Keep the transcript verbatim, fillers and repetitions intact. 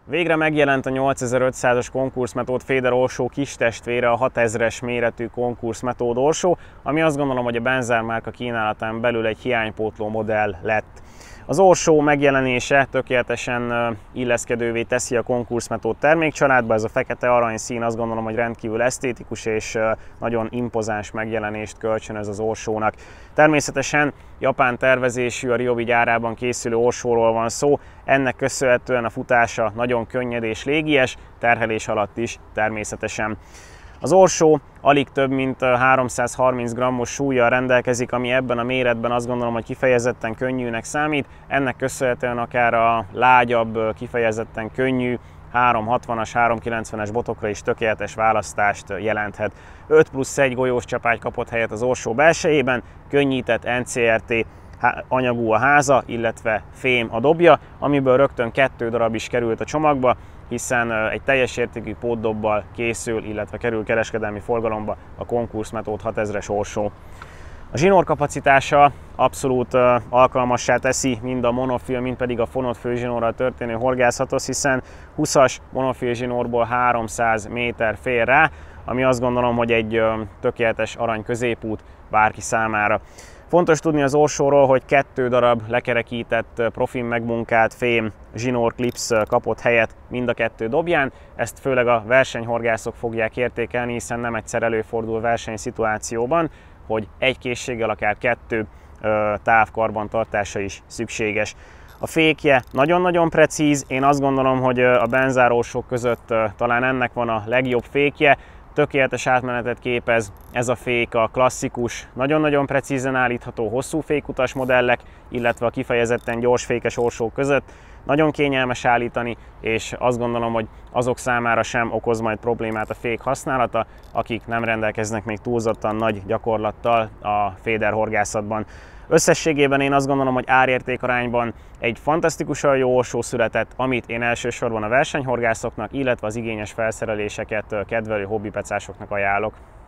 Végre megjelent a nyolcezer-ötszázas konkurzmetód féder orsó kistestvére, a hatezres méretű konkurzmetód orsó, ami azt gondolom, hogy a Benzár márka kínálatán belül egy hiánypótló modell lett. Az orsó megjelenése tökéletesen illeszkedővé teszi a konkurzmetód termékcsaládba, ez a fekete arany szín azt gondolom, hogy rendkívül esztétikus és nagyon impozáns megjelenést kölcsönöz az orsónak. Természetesen japán tervezésű, a Ryobi gyárában készülő orsóról van szó, ennek köszönhetően a futása nagyon könnyed és légies, terhelés alatt is természetesen. Az orsó alig több mint háromszázharminc grammos súllyal rendelkezik, ami ebben a méretben azt gondolom, hogy kifejezetten könnyűnek számít. Ennek köszönhetően akár a lágyabb, kifejezetten könnyű háromszázhatvanas, háromszázkilencvenes botokra is tökéletes választást jelenthet. öt plusz egy golyós csapágy kapott helyet az orsó belsejében, könnyített en cé er té anyagú a háza, illetve fém a dobja, amiből rögtön kettő darab is került a csomagba, hiszen egy teljes értékű pótdobbal készül, illetve kerül kereskedelmi forgalomba a konkurzmetód hatezres orsó. A zsinór kapacitása abszolút alkalmassá teszi mind a monofil, mind pedig a fonott főzsinórral történő horgászathoz, hiszen húszas monofil zsinórból háromszáz méter fér rá, ami azt gondolom, hogy egy tökéletes arany középút bárki számára. Fontos tudni az orsóról, hogy kettő darab lekerekített, profin megmunkált fém zsinór klips kapott helyet mind a kettő dobján. Ezt főleg a versenyhorgászok fogják értékelni, hiszen nem egyszer előfordul versenyszituációban, hogy egy készséggel akár kettő táv karbantartása is szükséges. A fékje nagyon-nagyon precíz, én azt gondolom, hogy a Benzár orsók között talán ennek van a legjobb fékje. Tökéletes átmenetet képez ez a fék a klasszikus, nagyon-nagyon precízen állítható hosszú fékutas modellek, illetve a kifejezetten gyors fékes orsók között. Nagyon kényelmes állítani, és azt gondolom, hogy azok számára sem okoz majd problémát a fék használata, akik nem rendelkeznek még túlzottan nagy gyakorlattal a féderhorgászatban. Összességében én azt gondolom, hogy árérték arányban egy fantasztikusan jó orsó született, amit én elsősorban a versenyhorgászoknak, illetve az igényes felszereléseket kedvelő hobbipecásoknak ajánlok.